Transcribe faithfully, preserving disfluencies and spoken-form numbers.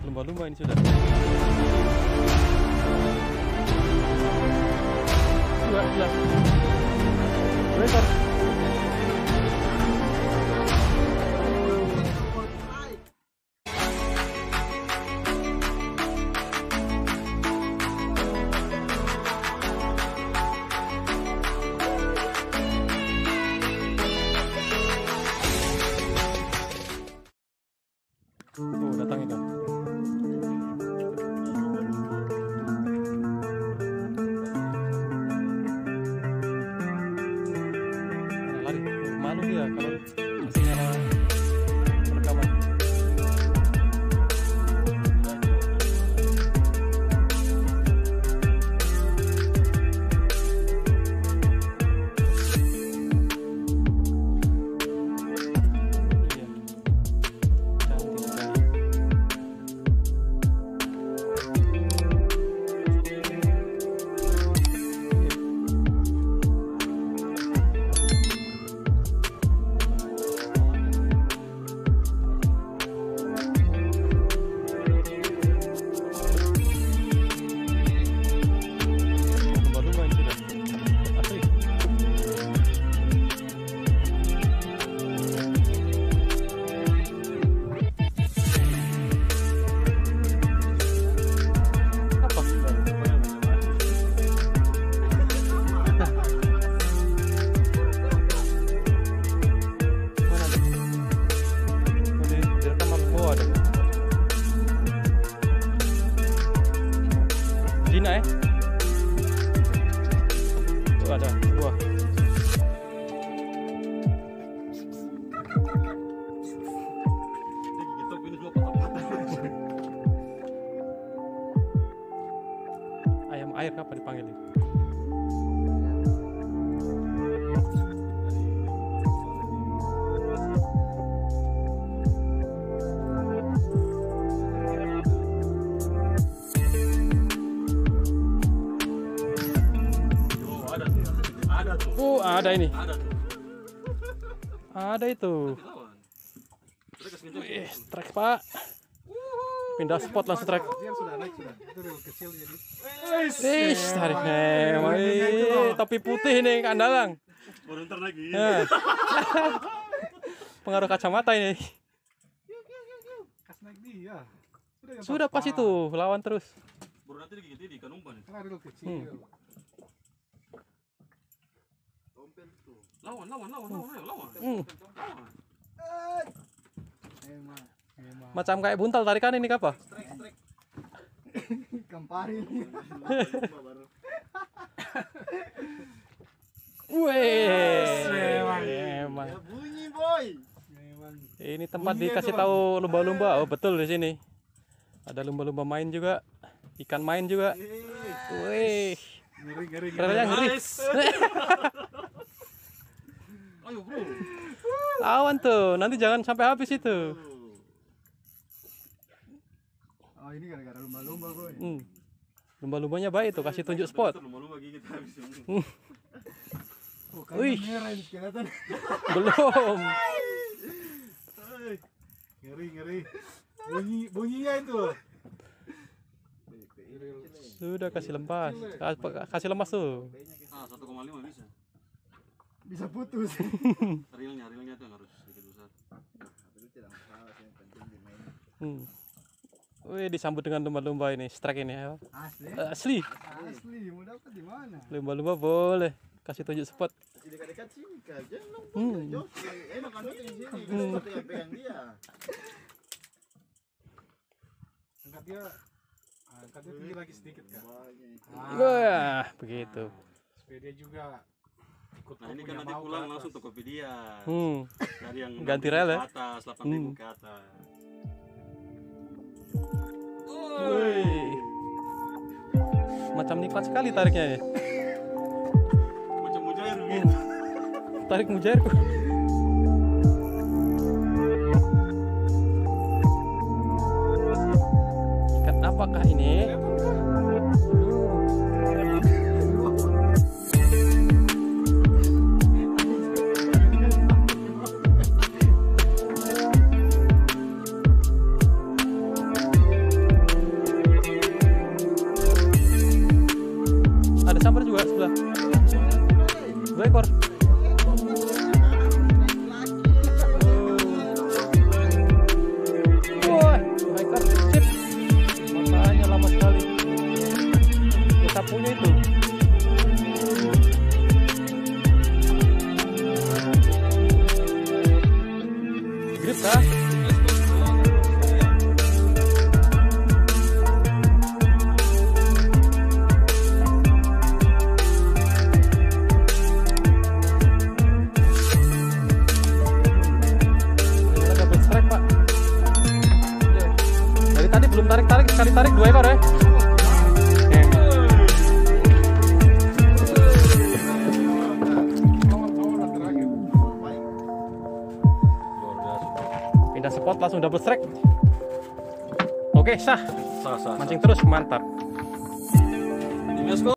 lumba-lumba ini sudah. Dua, dua. Bentar. Oh, datang itu. Lari, malu dia kalau masih nyala rekaman. Dina ya? Tuh ada dua. Ayam air apa dipanggil ini? Oh, ada ini. Ada tuh. Ada itu. Wih, trek Pak. Pindah spot langsung trek. Dia sudah naik sudah. Itu rel kecil jadi. Ih, tariknya. Wih, topi putih nih kandalang. Baru ntar lagi. Ya. Pengaruh kacamata ini. Kas naik dia. Sudah pas itu, lawan terus. Baru nanti digigit di ikan umpan. Karena rel kecil. Hmm. Lawan, lawan, lawan, lawan, ayo lawan. Hmm. Lawan. Memang, memang. Macam kayak buntal tarikan ini apa? Strek, strek. Kamparin. Wih, memang. memang. Ya bunyi boy. Memang. Ini tempat dikasih tahu lumba-lumba. Oh betul di sini. Ada lumba-lumba main juga, ikan main juga. Wih, Ngeri, ngeri, ngeri. ternyata ngeri. Ayo bro. Awan tuh, nanti jangan sampai habis itu. Oh ini gara-gara lumba-lumba boy. Hmm. Lumba-lumbanya baik tuh, kasih tunjuk spot. Lumba-lumba gigit habis. Oh, Wih. merah ini kelihatan. Belum. Ngeri, ngeri. Bunyi, bunyinya itu. Sudah kasih lemas, kasih lemas tuh. Ah, satu koma lima bisa. Bisa putus. Rilnya, rilnya tuh harus sedikit besar. Hmm. Wih, disambut dengan lumba-lumba ini, strike ini ya. Asli. Asli. Asli, mau dapat di mana? Lumba-lumba boleh kasih tunjuk spot. Dekat-dekat sini kan, jangan Hmm. enak kan di sini, kita pegang dia. Angkat dia. Angkat dia tinggi lagi sedikit kan. Wah, begitu. Supaya dia juga ikut. Nah ini kan nanti pulang langsung Tokopedia. Hmm. Dari yang Ganti rel ya? ke atas, delapan ribu ke atas. Wih. Macam nikmat sekali tariknya ya. Macam mujair gitu. Tarik mujair. Ikan apakah ini? dua ekor. Wah, dua ekor. Sip. Makanya lama sekali. Ya, sapunya itu. Grip kah? Belum tarik-tarik, sekali tarik dua ekor ya. Pindah spot langsung double strike. Oke, sah. Sah, sah, Mancing terus, mantap. sah.